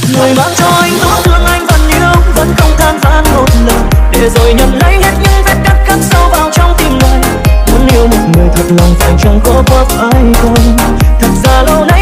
Người mang cho anh tổn thương anh vẫn yêu, vẫn không than vãn một lời, để rồi nhận lấy hết những vết cắt khắc sâu vào trong tim người. Muốn yêu một người thật lòng phải chẳng khó quá phải không? Thật ra lâu nay